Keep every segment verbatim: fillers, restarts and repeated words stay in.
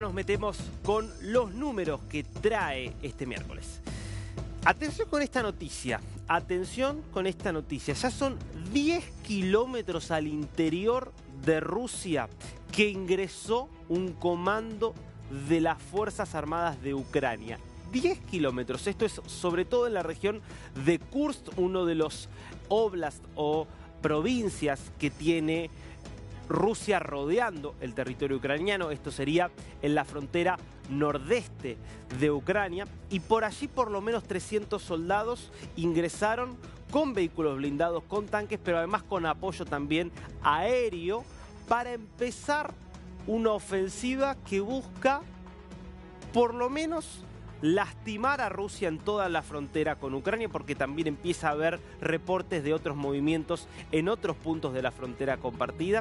nos metemos con los números que trae este miércoles. Atención con esta noticia, atención con esta noticia. Ya son diez kilómetros al interior de Rusia que ingresó un comando de las Fuerzas Armadas de Ucrania. diez kilómetros, esto es sobre todo en la región de Kursk, uno de los oblast o provincias que tiene Rusia rodeando el territorio ucraniano. Esto sería en la frontera nordeste de Ucrania, y por allí por lo menos trescientos soldados ingresaron con vehículos blindados, con tanques, pero además con apoyo también aéreo para empezar una ofensiva que busca por lo menos lastimar a Rusia en toda la frontera con Ucrania, porque también empieza a haber reportes de otros movimientos en otros puntos de la frontera compartida,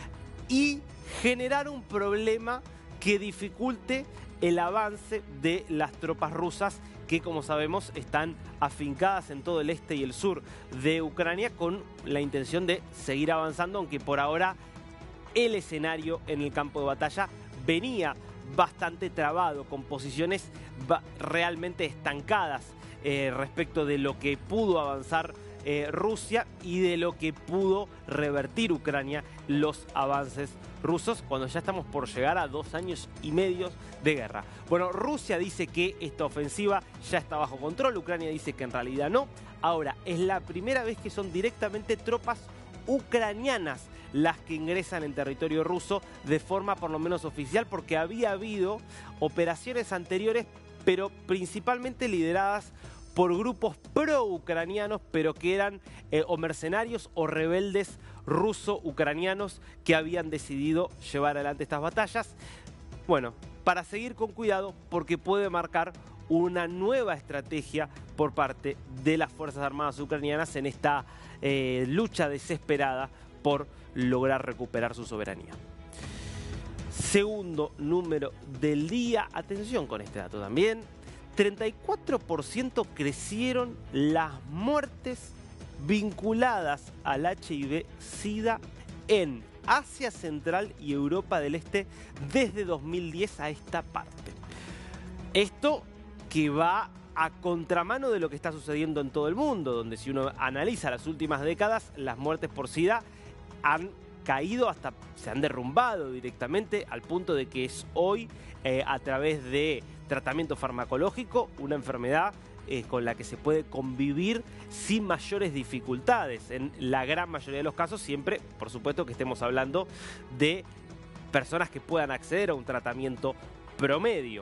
y generar un problema que dificulte el avance de las tropas rusas que, como sabemos, están afincadas en todo el este y el sur de Ucrania con la intención de seguir avanzando, aunque por ahora el escenario en el campo de batalla venía bastante trabado, con posiciones realmente estancadas eh, respecto de lo que pudo avanzar eh, Rusia y de lo que pudo revertir Ucrania los avances rusos, cuando ya estamos por llegar a dos años y medio de guerra. Bueno, Rusia dice que esta ofensiva ya está bajo control, Ucrania dice que en realidad no. Ahora, es la primera vez que son directamente tropas ucranianas las que ingresan en territorio ruso de forma por lo menos oficial, porque había habido operaciones anteriores, pero principalmente lideradas por grupos pro-ucranianos, pero que eran eh, o mercenarios o rebeldes ruso-ucranianos que habían decidido llevar adelante estas batallas. Bueno, para seguir con cuidado, porque puede marcar una nueva estrategia por parte de las Fuerzas Armadas ucranianas en esta eh, lucha desesperada por lograr recuperar su soberanía. Segundo número del día, atención con este dato también, treinta y cuatro por ciento crecieron las muertes vinculadas al H I V SIDA en Asia Central y Europa del Este desde dos mil diez a esta parte. Esto que va a contramano de lo que está sucediendo en todo el mundo, donde si uno analiza las últimas décadas, las muertes por SIDA han caído hasta, se han derrumbado directamente, al punto de que es hoy, eh, a través de tratamiento farmacológico, una enfermedad eh, con la que se puede convivir sin mayores dificultades. En la gran mayoría de los casos, siempre, por supuesto, que estemos hablando de personas que puedan acceder a un tratamiento promedio.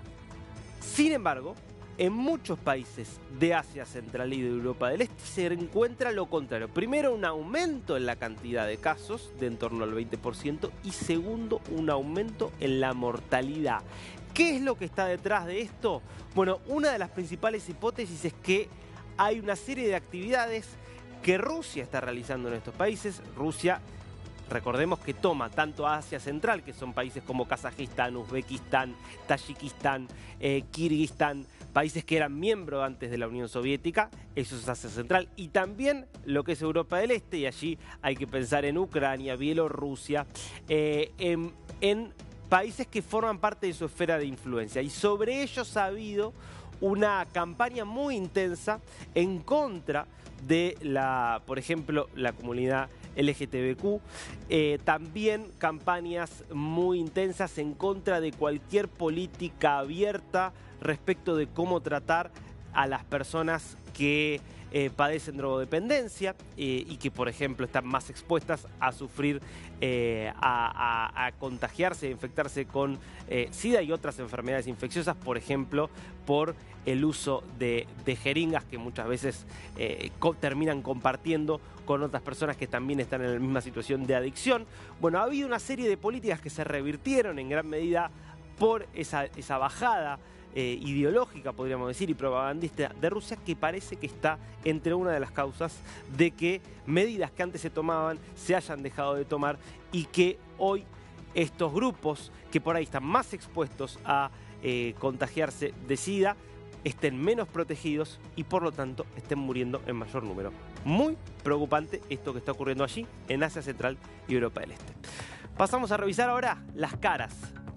Sin embargo, en muchos países de Asia Central y de Europa del Este se encuentra lo contrario. Primero, un aumento en la cantidad de casos de en torno al veinte por ciento, y segundo, un aumento en la mortalidad. ¿Qué es lo que está detrás de esto? Bueno, una de las principales hipótesis es que hay una serie de actividades que Rusia está realizando en estos países. Rusia, recordemos que toma tanto a Asia Central, que son países como Kazajistán, Uzbekistán, Tayikistán, eh, Kirguistán, países que eran miembros antes de la Unión Soviética, eso es Asia Central, y también lo que es Europa del Este, y allí hay que pensar en Ucrania, Bielorrusia, eh, en, en países que forman parte de su esfera de influencia. Y sobre ellos ha habido una campaña muy intensa en contra de la, por ejemplo, la comunidad L G T B Q, eh, también campañas muy intensas en contra de cualquier política abierta respecto de cómo tratar a las personas que eh, padecen drogodependencia eh, y que, por ejemplo, están más expuestas a sufrir, eh, a, a, a contagiarse, a infectarse con eh, SIDA y otras enfermedades infecciosas, por ejemplo, por el uso de, de jeringas que muchas veces eh, co terminan compartiendo con otras personas que también están en la misma situación de adicción. Bueno, ha habido una serie de políticas que se revirtieron en gran medida por esa, esa bajada Eh, ideológica, podríamos decir, y propagandista de Rusia, que parece que está entre una de las causas de que medidas que antes se tomaban se hayan dejado de tomar, y que hoy estos grupos que por ahí están más expuestos a eh, contagiarse de SIDA estén menos protegidos y por lo tanto estén muriendo en mayor número. Muy preocupante esto que está ocurriendo allí en Asia Central y Europa del Este. Pasamos a revisar ahora las caras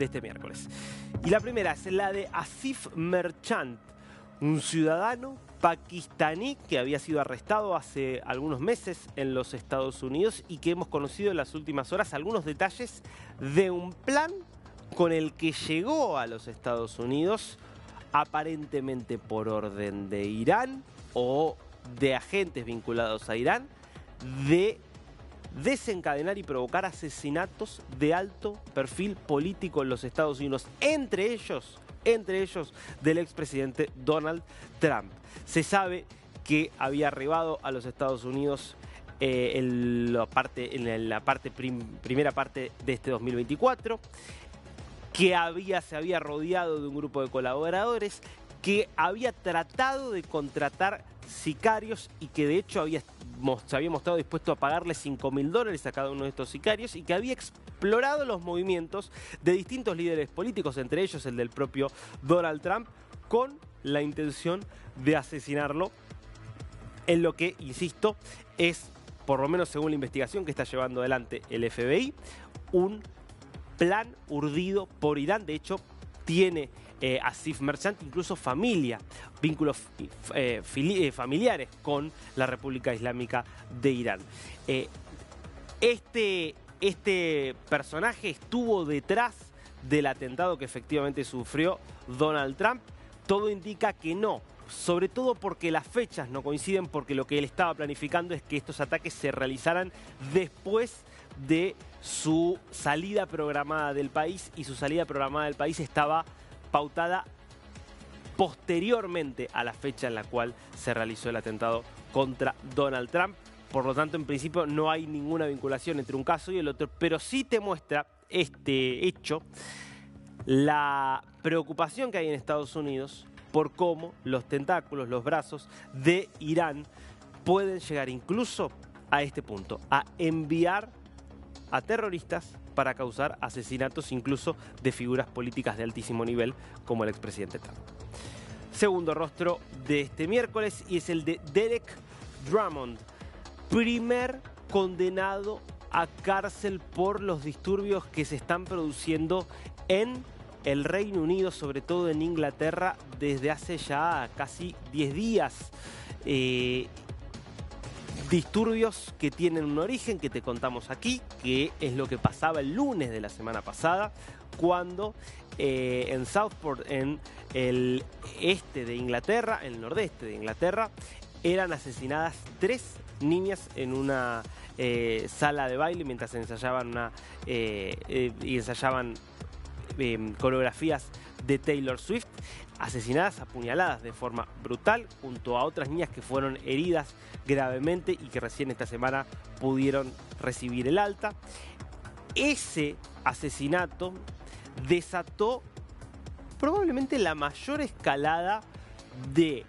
de este miércoles. Y la primera es la de Asif Merchant, un ciudadano pakistaní que había sido arrestado hace algunos meses en los Estados Unidos y que hemos conocido en las últimas horas algunos detalles de un plan con el que llegó a los Estados Unidos, aparentemente por orden de Irán o de agentes vinculados a Irán, de desencadenar y provocar asesinatos de alto perfil político en los Estados Unidos, entre ellos, entre ellos del expresidente Donald Trump. Se sabe que había arribado a los Estados Unidos eh, en la parte, en la parte prim, primera parte de este dos mil veinticuatro, que había, se había rodeado de un grupo de colaboradores, que había tratado de contratar sicarios y que de hecho había, se había mostrado dispuesto a pagarle cinco mil dólares a cada uno de estos sicarios y que había explorado los movimientos de distintos líderes políticos, entre ellos el del propio Donald Trump, con la intención de asesinarlo en lo que, insisto, es, por lo menos según la investigación que está llevando adelante el F B I, un plan urdido por Irán. De hecho, tiene eh, Asif Merchant incluso familia, vínculos eh, eh, familiares con la República Islámica de Irán. Eh, este, este personaje estuvo detrás del atentado que efectivamente sufrió Donald Trump. Todo indica que no, sobre todo porque las fechas no coinciden, porque lo que él estaba planificando es que estos ataques se realizaran después de su salida programada del país, y su salida programada del país estaba pautada posteriormente a la fecha en la cual se realizó el atentado contra Donald Trump. Por lo tanto, en principio no hay ninguna vinculación entre un caso y el otro, pero sí te muestra este hecho la preocupación que hay en Estados Unidos por cómo los tentáculos, los brazos de Irán pueden llegar incluso a este punto, a enviar a terroristas para causar asesinatos incluso de figuras políticas de altísimo nivel como el expresidente Trump. Segundo rostro de este miércoles y es el de Derek Drummond, primer condenado a cárcel por los disturbios que se están produciendo en el Reino Unido, sobre todo en Inglaterra, desde hace ya casi diez días. Eh, disturbios que tienen un origen que te contamos aquí, que es lo que pasaba el lunes de la semana pasada, cuando eh, en Southport, en el este de Inglaterra, en el nordeste de Inglaterra, eran asesinadas tres niñas en una eh, sala de baile mientras ensayaban una eh, eh, y ensayaban eh, coreografías de Taylor Swift, asesinadas a puñaladas de forma brutal, junto a otras niñas que fueron heridas gravemente y que recién esta semana pudieron recibir el alta. Ese asesinato desató probablemente la mayor escalada de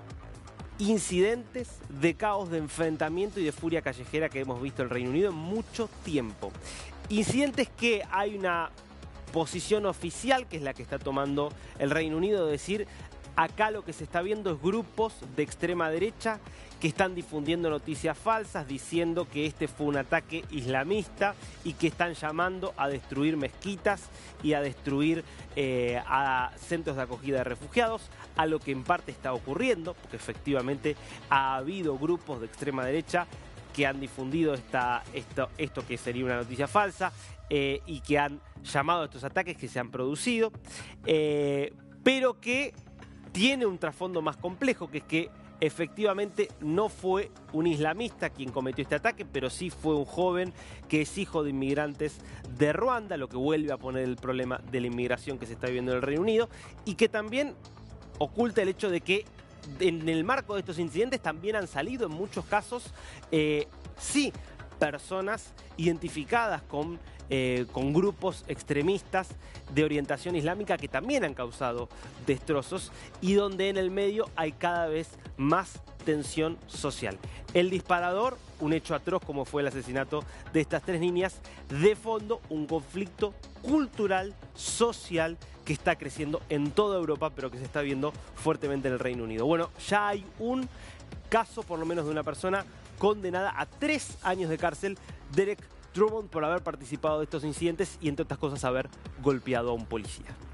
incidentes, de caos, de enfrentamiento y de furia callejera que hemos visto en el Reino Unido en mucho tiempo. Incidentes que hay una posición oficial, que es la que está tomando el Reino Unido, de decir, acá lo que se está viendo es grupos de extrema derecha que están difundiendo noticias falsas, diciendo que este fue un ataque islamista y que están llamando a destruir mezquitas y a destruir eh, a centros de acogida de refugiados, a lo que en parte está ocurriendo, porque efectivamente ha habido grupos de extrema derecha que han difundido esta, esto, esto que sería una noticia falsa, eh, y que han llamado a estos ataques que se han producido, eh, pero que tiene un trasfondo más complejo, que es que efectivamente no fue un islamista quien cometió este ataque, pero sí fue un joven que es hijo de inmigrantes de Ruanda, lo que vuelve a poner el problema de la inmigración que se está viviendo en el Reino Unido, y que también oculta el hecho de que en el marco de estos incidentes también han salido en muchos casos, eh, sí, personas identificadas con, eh, con grupos extremistas de orientación islámica que también han causado destrozos, y donde en el medio hay cada vez más tensión social. El disparador, un hecho atroz como fue el asesinato de estas tres niñas, de fondo un conflicto cultural, social, que está creciendo en toda Europa, pero que se está viendo fuertemente en el Reino Unido. Bueno, ya hay un caso, por lo menos, de una persona condenada a tres años de cárcel, Derek Drummond por haber participado de estos incidentes y, entre otras cosas, haber golpeado a un policía.